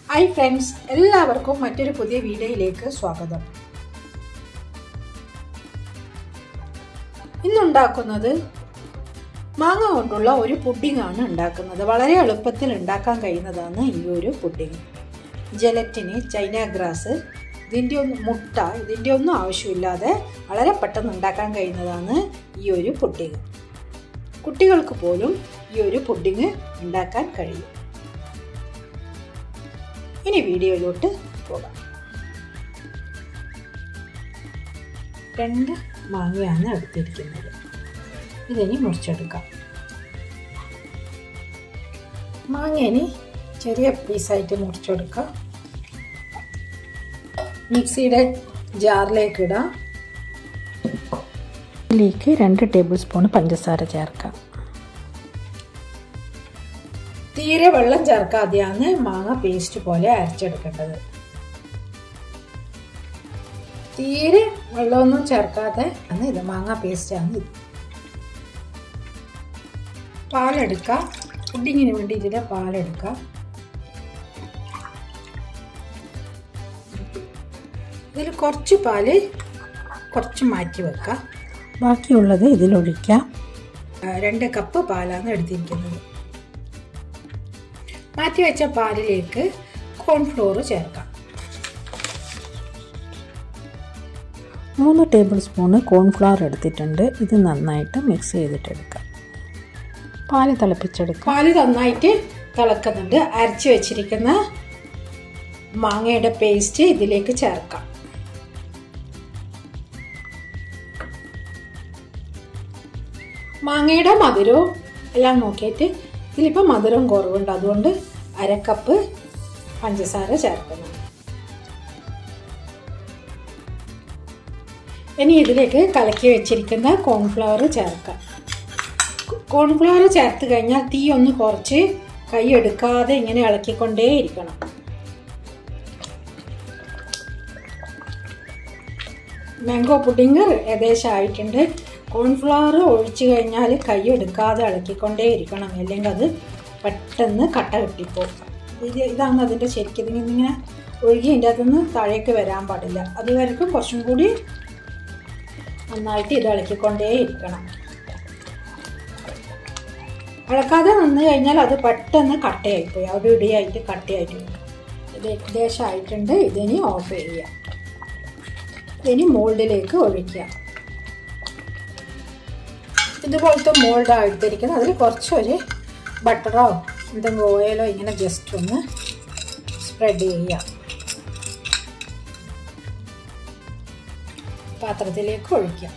Hi friends, എല്ലാവർക്കും മറ്റൊരു പുതിയ വീഡിയോയിലേക്ക് സ്വാഗതം. ഇന്നുണ്ടാക്കുന്നത് മാങ്ങ കൊണ്ടുള്ള ഒരു പുഡിംഗ് ആണ് ഉണ്ടാക്കുന്നത്. വളരെ എളുപ്പത്തിൽ ഉണ്ടാക്കാൻ കഴിയുന്നതാണ് ഈ ഒരു പുഡിംഗ്. ജലറ്റിന്, ചൈന ഗ്രാസ്, മുട്ട ഇതിൻ്റെ ഒന്നും ആവശ്യമില്ലാതെ വളരെ പെട്ടെന്ന് ഉണ്ടാക്കാൻ കഴിയുന്നതാണ് ഈ ഒരു പുഡിംഗ്. കുട്ടികൾക്ക് പോലും ഈ ഒരു പുഡിംഗ് ഉണ്ടാക്കാൻ കഴിയും. ഇനി വീഡിയോയിലോട്ട് പോകാം. 2 മാങ്ങയാണ് എടുത്തിരിക്കുന്നത്. ഇതിനി മുറിച്ചെടുക്കാം. മാങ്ങേനെ ചെറിയ പീസായിട്ട് മുറിച്ചെടുക്കാം. മിക്സിയുടെ ജാറിലേക്ക് ഇടാം. ഇതിലേക്ക് 2 ടേബിൾ സ്പൂൺ പഞ്ചസാര ചേർക്കാം. തീരെ വെള്ളം ചേർക്കാതെയാണ് മാങ്ങ പേസ്റ്റ് പോലെ അരച്ചെടുക്കേണ്ടത്. തീരെ വെള്ളമൊന്നും ചേർക്കാതെ ആണ് ഇത് മാങ്ങ പേസ്റ്റ് ആണ് ഇത്. പാലെടുക്കാം. പുഡിങ്ങിന് വേണ്ടി ഇതിലെ പാലെടുക്കാം. ഇതിൽ കുറച്ച് പാല് കുറച്ച് മാറ്റി വെക്കാം. ബാക്കിയുള്ളത് ഇതിലൊഴിക്കാം. 2 കപ്പ് പാലാണ് എടുത്തിരിക്കുന്നത്. മാറ്റി വെച്ച പാലിലേക്ക് കോൺഫ്ലോർ ചേർക്കാം. 3 ടേബിൾ സ്പൂൺ കോൺഫ്ലവർ എടുത്തിട്ടുണ്ട്. ഇത് നന്നായിട്ട് മിക്സ് ചെയ്തിട്ടെടുക്കാം. പാല് തിളപ്പിച്ചെടുക്കാം. പാല് നന്നായിട്ട് തിളക്കുന്നുണ്ട്. അരച്ച് വെച്ചിരിക്കുന്ന മാങ്ങയുടെ പേസ്റ്റ് ഇതിലേക്ക് ചേർക്കാം. മാങ്ങയുടെ മധുരവും എല്ലാം നോക്കിയിട്ട് ഇതിലിപ്പോൾ മധുരം കുറവുണ്ട്, അതുകൊണ്ട് 1/2 കപ്പ് പഞ്ചസാര ചേർക്കണം. ഇനി ഇതിലേക്ക് കലക്കി വെച്ചിരിക്കുന്ന കോൺഫ്ലവർ ചേർക്കാം. കോൺഫ്ലവർ ചേർത്ത് കഴിഞ്ഞാൽ തീ ഒന്ന് കുറച്ച് കൈ എടുക്കാതെ ഇങ്ങനെ ഇളക്കിക്കൊണ്ടേ ഇരിക്കണം. മാംഗോ പുഡിംഗ് ഏകദേശം ആയിട്ടുണ്ട്. കോൺഫ്ലവർ ഒഴിച്ചു കഴിഞ്ഞാൽ കൈ എടുക്കാതെ ഇളക്കിക്കൊണ്ടേ ഇരിക്കണം, അല്ലെങ്കിൽ അത് പെട്ടെന്ന് കട്ട കെട്ടിപ്പോകും. ഇതാണ് അതിൻ്റെ ശരിക്കും. ഇതിങ്ങനെ ഒഴുകി അതിൻ്റെ അകത്തുനിന്ന് താഴേക്ക് വരാൻ പാടില്ല. അതുവരെക്കും കുറച്ചും കൂടി നന്നായിട്ട് ഇത് ഇളക്കിക്കൊണ്ടേ ഇരിക്കണം. ഇളക്കാതെ നിന്ന് കഴിഞ്ഞാൽ അത് പെട്ടെന്ന് കട്ടയായിപ്പോയി, അവിടെ ഇടിയായിട്ട് കട്ടയായിട്ട് വരും. ഇത് ഏകദേശം ആയിട്ടുണ്ട്. ഇതിനി ഓഫ് ചെയ്യാം. ഇതിനി മോൾഡിലേക്ക് ഒഴിക്കാം. ഇതുപോലത്തെ മോൾഡാണ് എടുത്തിരിക്കുന്നത്. അതിൽ കുറച്ചൊരു ബട്ടറോ എന്തെങ്കിലും ഓയിലോ ഇങ്ങനെ ജസ്റ്റ് ഒന്ന് സ്പ്രെഡ് ചെയ്യാം. പാത്രത്തിലേക്ക് ഒഴിക്കാം.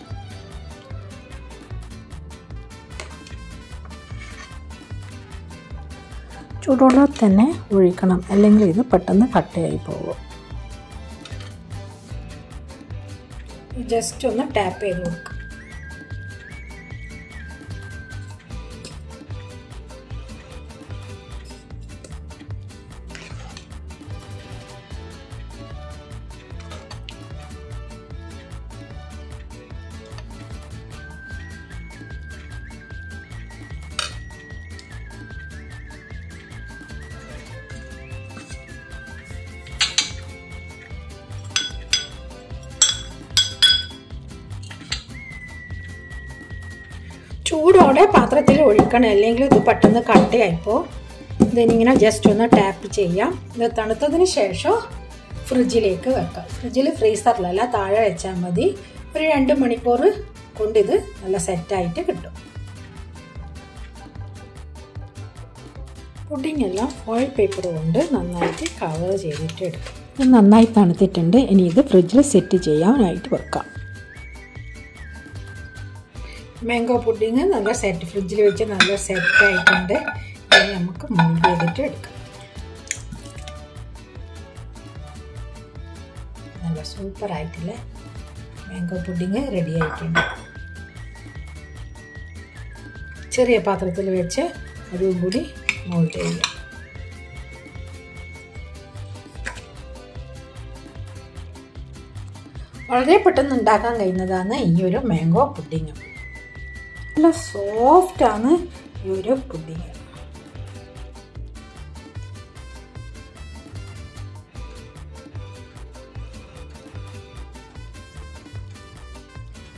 ചൂടുവെള്ളത്തിൽ തന്നെ ഒഴിക്കണം, അല്ലെങ്കിൽ ഇത് പെട്ടെന്ന് കട്ടയായി പോകും. ജസ്റ്റ് ഒന്ന് ടാപ്പ് ചെയ്ത് കൊടുക്കാം. ചൂടോടെ പാത്രത്തിൽ ഒഴിക്കണം, അല്ലെങ്കിൽ ഇത് പെട്ടെന്ന് കട്ടയായിപ്പോൾ. ഇതിനിങ്ങനെ ജസ്റ്റ് ഒന്ന് ടാപ്പ് ചെയ്യാം. ഇത് തണുത്തതിന് ശേഷം ഫ്രിഡ്ജിലേക്ക് വെക്കാം. ഫ്രിഡ്ജിൽ ഫ്രീസറിലല്ല, താഴെ വെച്ചാൽ മതി. ഒരു 2 മണിക്കൂർ കൊണ്ട് ഇത് നല്ല സെറ്റായിട്ട് കിട്ടും. പുഡിംഗ് എല്ലാം ഓയിൽ പേപ്പർ കൊണ്ട് നന്നായിട്ട് കവർ ചെയ്തിട്ട് എടുക്കും. ഇത് നന്നായി തണുത്തിട്ടുണ്ട്. ഇനി ഇത് ഫ്രിഡ്ജിൽ സെറ്റ് ചെയ്യാനായിട്ട് വെക്കാം. മാംഗോ പുഡിംഗ് നല്ല ഫ്രിഡ്ജിൽ വെച്ച് നല്ല സെറ്റായിട്ടുണ്ട്. ഇനി നമുക്ക് മോൾഡ് ചെയ്തിട്ട് എടുക്കാം. നല്ല സൂപ്പറായിട്ടുള്ള മാംഗോ പുഡിംഗ് റെഡി ആയിട്ടുണ്ട്. ചെറിയ പാത്രത്തിൽ വെച്ച് അതും കൂടി മോൾഡ് ചെയ്യാം. വളരെ പെട്ടെന്ന് ഉണ്ടാക്കാൻ കഴിയുന്നതാണ് ഈ ഒരു മാംഗോ പുഡിംഗ്. നല്ല സോഫ്റ്റാണ് ഈ ഒരു പുഡിംഗ്.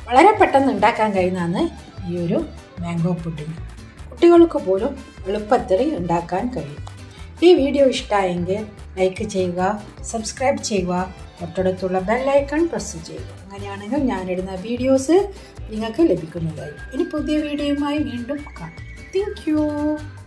വളരെ പെട്ടെന്ന് ഉണ്ടാക്കാൻ കഴിയുന്നതാണ് ഈ ഒരു മാംഗോ പുഡിംഗ്. കുട്ടികൾക്ക് പോലും എളുപ്പത്തിൽ ഉണ്ടാക്കാൻ കഴിയും. ഈ വീഡിയോ ഇഷ്ടമായെങ്കിൽ ലൈക്ക് ചെയ്യുക, സബ്സ്ക്രൈബ് ചെയ്യുക, തൊട്ടടുത്തുള്ള ബെല്ലൈക്കൺ പ്രസ് ചെയ്യുക. അങ്ങനെയാണെങ്കിൽ ഞാനിടുന്ന വീഡിയോസ് നിങ്ങൾക്ക് ലഭിക്കുന്നതായി. ഇനി പുതിയ വീഡിയോയുമായി വീണ്ടും കാണാം. Thank U.